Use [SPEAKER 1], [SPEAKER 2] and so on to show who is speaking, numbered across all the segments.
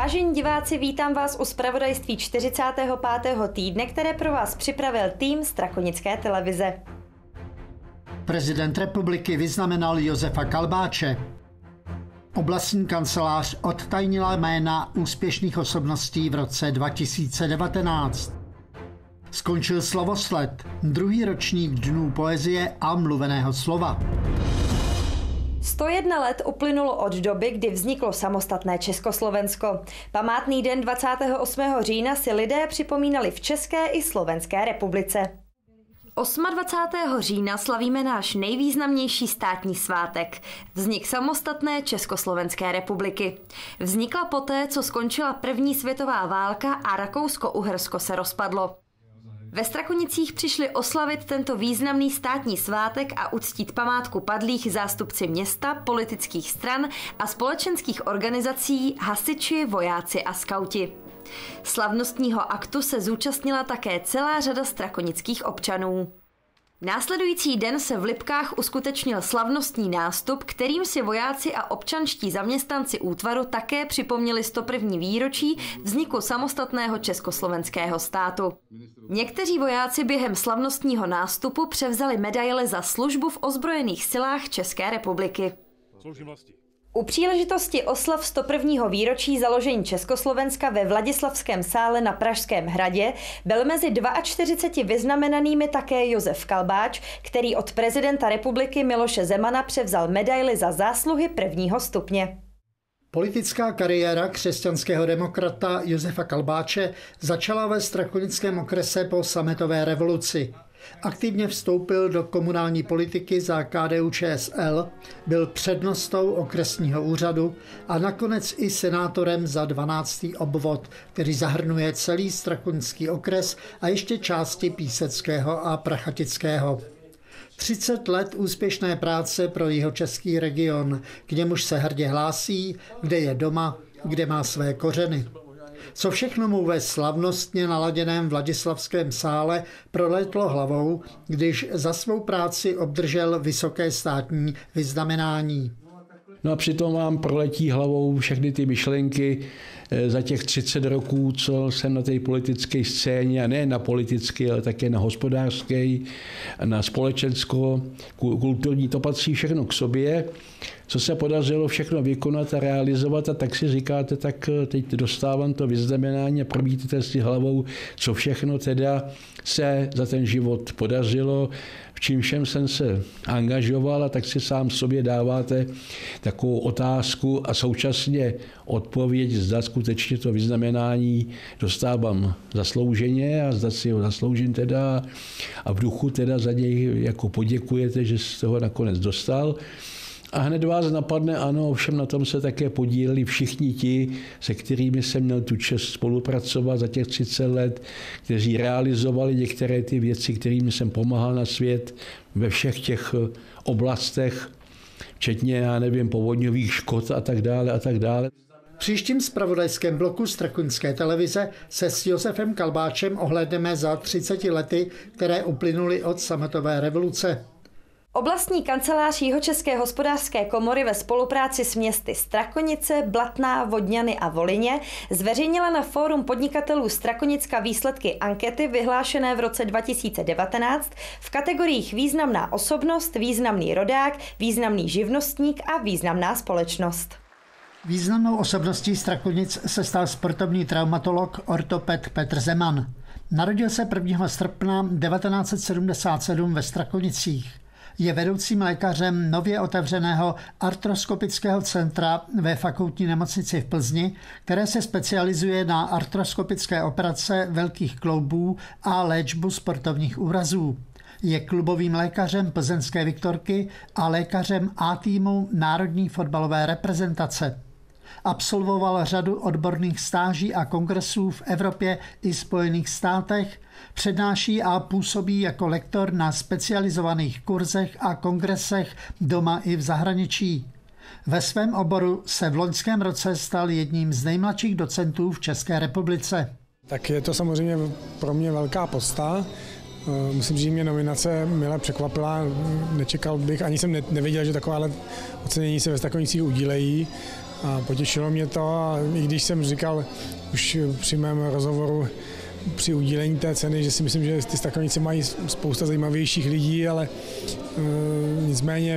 [SPEAKER 1] Vážení diváci, vítám vás u zpravodajství 45. týdne, které pro vás připravil tým Strakonické televize.
[SPEAKER 2] Prezident republiky vyznamenal Josefa Kalbáče. Oblastní kancelář odtajnila jména úspěšných osobností v roce 2019. Skončil slovosled, druhý ročník Dnů poezie a mluveného slova.
[SPEAKER 1] 101 let uplynulo od doby, kdy vzniklo samostatné Československo. Památný den 28. října si lidé připomínali v České i Slovenské republice. 28. října slavíme náš nejvýznamnější státní svátek. Vznik samostatné Československé republiky. Vznikla poté, co skončila první světová válka a Rakousko-Uhersko se rozpadlo. Ve Strakonicích přišli oslavit tento významný státní svátek a uctít památku padlých zástupci města, politických stran a společenských organizací, hasiči, vojáci a skauti. Slavnostního aktu se zúčastnila také celá řada strakonických občanů. Následující den se v Lipkách uskutečnil slavnostní nástup, kterým si vojáci a občanští zaměstnanci útvaru také připomněli 101. výročí vzniku samostatného československého státu. Někteří vojáci během slavnostního nástupu převzali medaile za službu v ozbrojených silách České republiky. U příležitosti oslav 101. výročí založení Československa ve Vladislavském sále na Pražském hradě byl mezi 42 vyznamenanými také Josef Kalbáč, který od prezidenta republiky Miloše Zemana převzal medaili za zásluhy prvního stupně.
[SPEAKER 2] Politická kariéra křesťanského demokrata Josefa Kalbáče začala ve strakonickém okrese po sametové revoluci. Aktivně vstoupil do komunální politiky za KDU-ČSL, byl přednostou okresního úřadu a nakonec i senátorem za 12. obvod, který zahrnuje celý strakonický okres a ještě části Píseckého a Prachatického. 30 let úspěšné práce pro jihočeský region, k němuž se hrdě hlásí, kde je doma, kde má své kořeny. Co všechno mu ve slavnostně naladěném Vladislavském sále proletlo hlavou, když za svou práci obdržel vysoké státní vyznamenání.
[SPEAKER 3] No a přitom vám proletí hlavou všechny ty myšlenky za těch 30 roků, co jsem na té politické scéně, a ne na politické, ale také na hospodářské, na společensko-kulturní, to patří všechno k sobě, co se podařilo všechno vykonat a realizovat, a tak si říkáte, tak teď dostávám to vyznamenání a probíjíte si hlavou, co všechno teda se za ten život podařilo, v čím všem jsem se angažoval, a tak si sám sobě dáváte takovou otázku a současně odpověď, zda skutečně to vyznamenání dostávám zaslouženě a zda si ho zasloužím teda a v duchu teda za něj jako poděkujete, že jste ho nakonec dostal. A hned vás napadne, ano, ovšem na tom se také podíleli všichni ti, se kterými jsem měl tu čest spolupracovat za těch 30 let, kteří realizovali některé ty věci, kterými jsem pomáhal na svět ve všech těch oblastech, včetně, já nevím, povodňových škod a tak dále a tak dále.
[SPEAKER 2] V příštím zpravodajském bloku Strakonické televize se s Josefem Kalbáčem ohlédneme za 30 lety, které uplynuly od sametové revoluce.
[SPEAKER 1] Oblastní kancelář Jihočeské hospodářské komory ve spolupráci s městy Strakonice, Blatná, Vodňany a Volyně zveřejnila na Fórum podnikatelů Strakonicka výsledky ankety vyhlášené v roce 2019 v kategoriích významná osobnost, významný rodák, významný živnostník a významná společnost.
[SPEAKER 2] Významnou osobností Strakonic se stal sportovní traumatolog, ortoped Petr Zeman. Narodil se 1. srpna 1977 ve Strakonicích. Je vedoucím lékařem nově otevřeného artroskopického centra ve fakultní nemocnici v Plzni, které se specializuje na artroskopické operace velkých kloubů a léčbu sportovních úrazů. Je klubovým lékařem plzeňské Viktorky a lékařem A týmu národní fotbalové reprezentace. Absolvoval řadu odborných stáží a kongresů v Evropě i Spojených státech, přednáší a působí jako lektor na specializovaných kurzech a kongresech doma i v zahraničí. Ve svém oboru se v loňském roce stal jedním z nejmladších docentů v České republice.
[SPEAKER 4] Tak je to samozřejmě pro mě velká podsta. Musím říct, že mě nominace mile překvapila. Nečekal bych, ani jsem nevěděl, že takováhle ocenění se ve Strakonicích udílejí. A potěšilo mě to, a i když jsem říkal už při mém rozhovoru při udílení té ceny, že si myslím, že ty Strakoníci mají spousta zajímavějších lidí, ale nicméně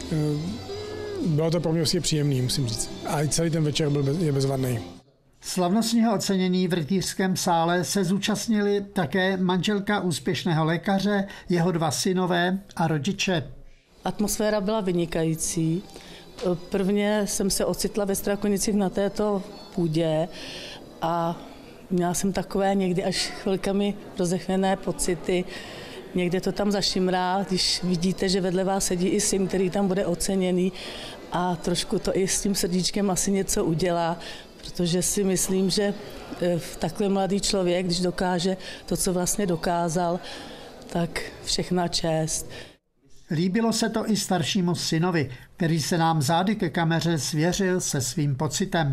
[SPEAKER 4] bylo to pro mě vlastně příjemný, musím říct. A celý ten večer je bezvadný.
[SPEAKER 2] Slavnostního ocenění v Rytířském sále se zúčastnili také manželka úspěšného lékaře, jeho 2 synové a rodiče.
[SPEAKER 5] Atmosféra byla vynikající. Prvně jsem se ocitla ve Strakonicích na této půdě a měla jsem takové někdy až chvilkami rozechvěné pocity. Někde to tam zašimrá, když vidíte, že vedle vás sedí i syn, který tam bude oceněný, a trošku to i s tím srdíčkem asi něco udělá, protože si myslím, že takhle mladý člověk, když dokáže to, co vlastně dokázal, tak všechna čest.
[SPEAKER 2] Líbilo se to i staršímu synovi, který se nám zády ke kameře svěřil se svým pocitem.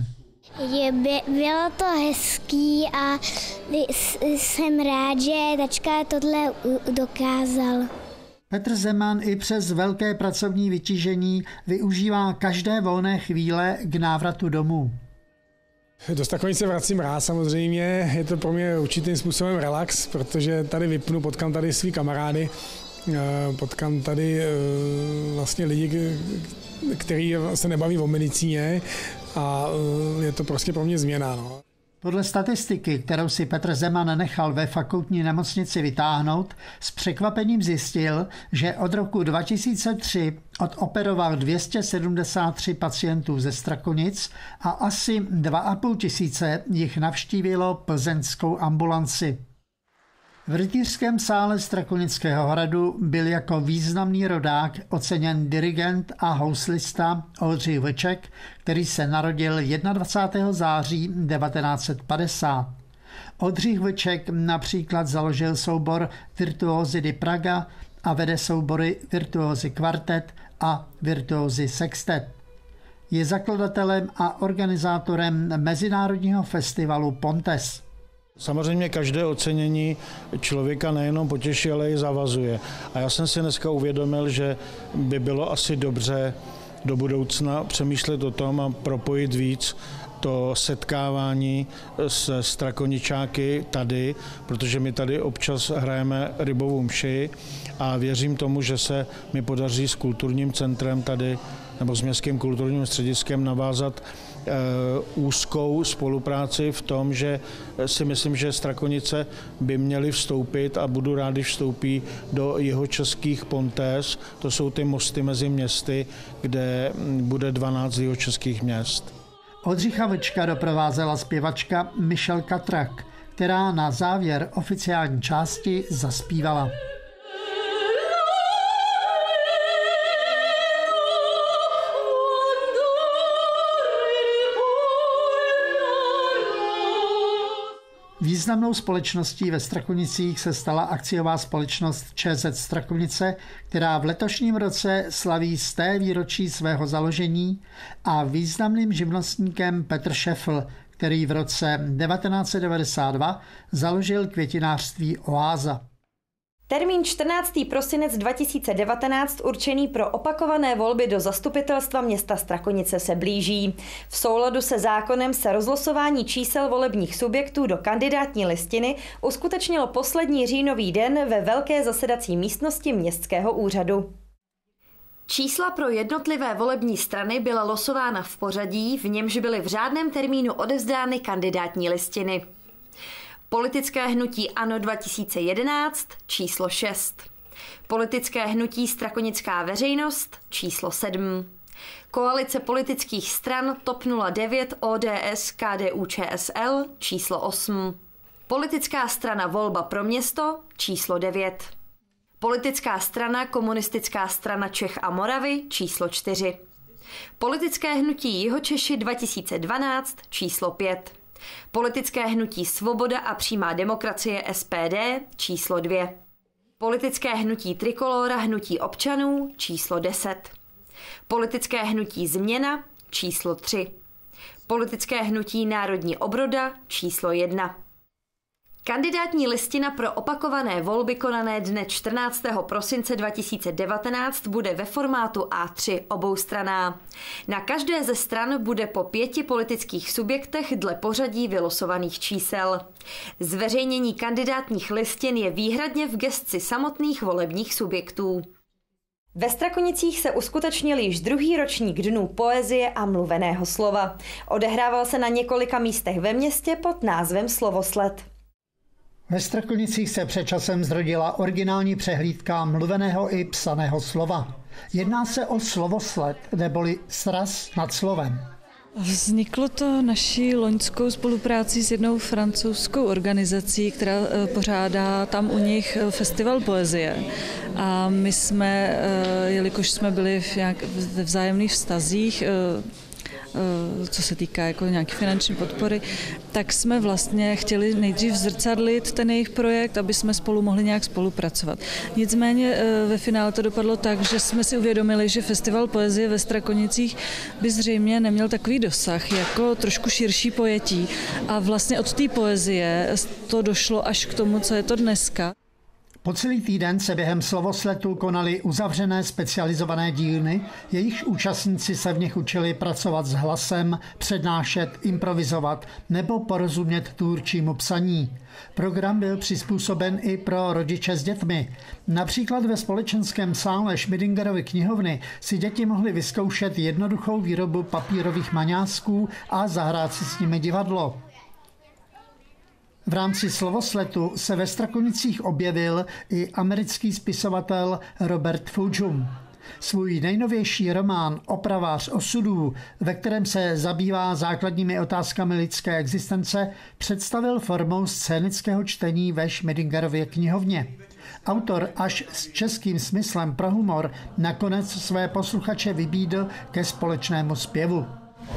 [SPEAKER 6] Bylo to hezký a jsem rád, že tačka tohle dokázal.
[SPEAKER 2] Petr Zeman i přes velké pracovní vytížení využívá každé volné chvíle k návratu domů.
[SPEAKER 4] Do Strakonic vracím rád samozřejmě, je to pro mě určitým způsobem relax, protože tady vypnu, potkám tady svý kamarády, potkám tady vlastně lidi, kteří se nebaví o medicíně, a je to prostě pro mě změna. No.
[SPEAKER 2] Podle statistiky, kterou si Petr Zeman nechal ve fakultní nemocnici vytáhnout, s překvapením zjistil, že od roku 2003 odoperoval 273 pacientů ze Strakonic a asi 2,5 tisíce jich navštívilo plzeňskou ambulanci. V Rytířském sále Strakonického hradu byl jako významný rodák oceněn dirigent a houslista Oldřich Vlček, který se narodil 21. září 1950. Oldřich Vlček například založil soubor Virtuózy di Praga a vede soubory Virtuózy kvartet a Virtuózy sextet. Je zakladatelem a organizátorem mezinárodního festivalu Pontes.
[SPEAKER 7] Samozřejmě každé ocenění člověka nejenom potěší, ale i zavazuje. A já jsem si dneska uvědomil, že by bylo asi dobře do budoucna přemýšlet o tom a propojit víc to setkávání se Strakoničáky tady, protože my tady občas hrajeme rybovou mši a věřím tomu, že se mi podaří s kulturním centrem tady nebo s městským kulturním střediskem navázat úzkou spolupráci v tom, že si myslím, že Strakonice by měly vstoupit a budu rád, když vstoupí do jihočeských Pontes. To jsou ty mosty mezi městy, kde bude 12 jihočeských měst.
[SPEAKER 2] Oldřicha Vlčka doprovázela zpěvačka Michelle Katrak, která na závěr oficiální části zaspívala. Významnou společností ve Strakonicích se stala akciová společnost ČZ Strakonice, která v letošním roce slaví 100. výročí svého založení, a významným živnostníkem Petr Šefl, který v roce 1992 založil květinářství Oáza.
[SPEAKER 1] Termín 14. prosinec 2019 určený pro opakované volby do zastupitelstva města Strakonice se blíží. V souladu se zákonem se rozlosování čísel volebních subjektů do kandidátní listiny uskutečnilo poslední říjnový den ve velké zasedací místnosti městského úřadu. Čísla pro jednotlivé volební strany byla losována v pořadí, v němž byly v řádném termínu odevzdány kandidátní listiny. Politické hnutí ANO 2011 číslo 6. Politické hnutí Strakonická veřejnost číslo 7. Koalice politických stran TOP 09, ODS, KDU, ČSL číslo 8. Politická strana Volba pro město číslo 9. Politická strana Komunistická strana Čech a Moravy číslo 4. Politické hnutí Jihočeši 2012 číslo 5. Politické hnutí Svoboda a přímá demokracie SPD číslo 2. Politické hnutí Trikolóra hnutí občanů číslo 10. Politické hnutí Změna číslo 3. Politické hnutí Národní obroda číslo 1. Kandidátní listina pro opakované volby konané dne 14. prosince 2019 bude ve formátu A3 oboustranná. Na každé ze stran bude po 5 politických subjektech dle pořadí vylosovaných čísel. Zveřejnění kandidátních listin je výhradně v gesci samotných volebních subjektů. Ve Strakonicích se uskutečnil již druhý ročník Dnů poezie a mluveného slova. Odehrával se na několika místech ve městě pod názvem Slovosled.
[SPEAKER 2] Ve Strakonicích se před časem zrodila originální přehlídka mluveného i psaného slova. Jedná se o slovosled, neboli sraz nad slovem.
[SPEAKER 8] Vzniklo to naší loňskou spolupráci s jednou francouzskou organizací, která pořádá tam u nich festival poezie. A my jsme, jelikož jsme byli ve vzájemných vztazích, co se týká jako nějaké finanční podpory, tak jsme vlastně chtěli nejdřív zrcadlit ten jejich projekt, aby jsme spolu mohli nějak spolupracovat. Nicméně ve finále to dopadlo tak, že jsme si uvědomili, že festival poezie ve Strakonicích by zřejmě neměl takový dosah, jako trošku širší pojetí. A vlastně od té poezie to došlo až k tomu, co je to dneska.
[SPEAKER 2] Po celý týden se během Slovosledu konaly uzavřené specializované dílny, jejichž účastníci se v nich učili pracovat s hlasem, přednášet, improvizovat nebo porozumět tvůrčímu psaní. Program byl přizpůsoben i pro rodiče s dětmi. Například ve společenském sále Schmidingerovy knihovny si děti mohly vyzkoušet jednoduchou výrobu papírových maňásků a zahrát si s nimi divadlo. V rámci Slovosledu se ve Strakonicích objevil i americký spisovatel Robert Fulghum. Svůj nejnovější román Opravář osudů, ve kterém se zabývá základními otázkami lidské existence, představil formou scénického čtení ve Schmidingerově knihovně. Autor až s českým smyslem pro humor nakonec své posluchače vybídl ke společnému zpěvu.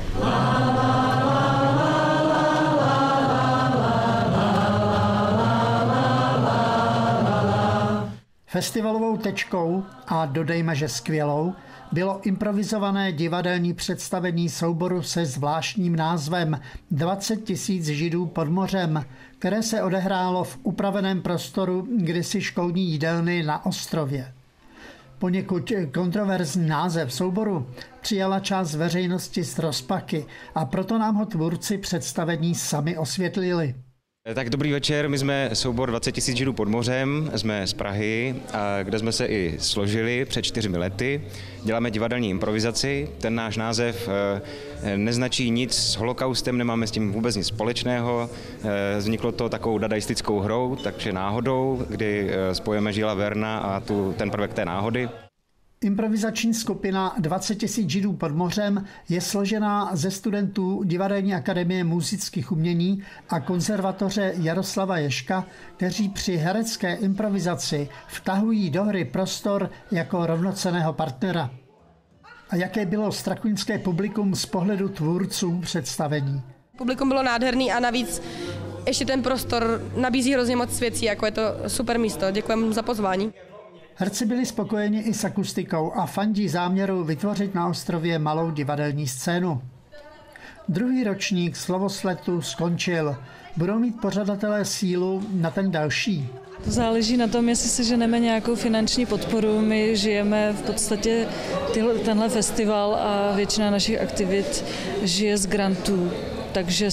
[SPEAKER 2] Festivalovou tečkou, a dodejme, že skvělou, bylo improvizované divadelní představení souboru se zvláštním názvem 20 000 Židů pod mořem, které se odehrálo v upraveném prostoru kdysi školní jídelny na ostrově. Poněkud kontroverzní název souboru přijala část veřejnosti z rozpaky a proto nám ho tvůrci představení sami osvětlili.
[SPEAKER 9] Tak dobrý večer, my jsme soubor 20 000 Židů pod mořem, jsme z Prahy, kde jsme se i složili před 4 lety. Děláme divadelní improvizaci, ten náš název neznačí nic s holokaustem, nemáme s tím vůbec nic společného. Vzniklo to takovou dadaistickou hrou, takže náhodou, kdy spojíme Žila Verna a ten prvek té náhody.
[SPEAKER 2] Improvizační skupina 20 000 Židů pod mořem je složená ze studentů Divadelní akademie múzických umění a konzervatoře Jaroslava Ježka, kteří při herecké improvizaci vtahují do hry prostor jako rovnocenného partnera. A jaké bylo strakonické publikum z pohledu tvůrců představení?
[SPEAKER 10] Publikum bylo nádherný a navíc ještě ten prostor nabízí hrozně moc věcí, jako je to super místo. Děkujeme za pozvání.
[SPEAKER 2] Herci byli spokojeni i s akustikou a fandí záměru vytvořit na ostrově malou divadelní scénu. Druhý ročník Slovosledu skončil. Budou mít pořadatelé sílu na ten další?
[SPEAKER 8] To záleží na tom, jestli se ženeme nějakou finanční podporu. My žijeme v podstatě tenhle festival a většina našich aktivit žije z grantů. Takže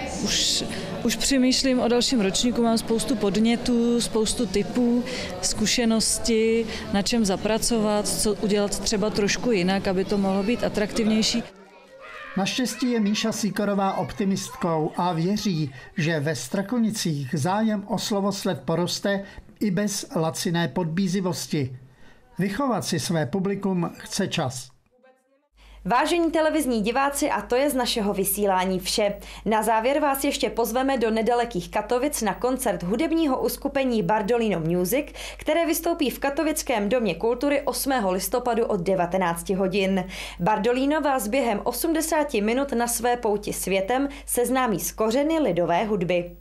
[SPEAKER 8] už přemýšlím o dalším ročníku, mám spoustu podnětů, spoustu tipů, zkušenosti, na čem zapracovat, co udělat třeba trošku jinak, aby to mohlo být atraktivnější.
[SPEAKER 2] Naštěstí je Míša Sýkorová optimistkou a věří, že ve Strakonicích zájem o Slovosled poroste i bez laciné podbízivosti. Vychovat si své publikum chce čas.
[SPEAKER 1] Vážení televizní diváci, a to je z našeho vysílání vše. Na závěr vás ještě pozveme do nedalekých Katovic na koncert hudebního uskupení Bardolino Music, které vystoupí v Katovickém domě kultury 8. listopadu od 19 hodin. Bardolino vás během 80 minut na své pouti světem seznámí s kořeny lidové hudby.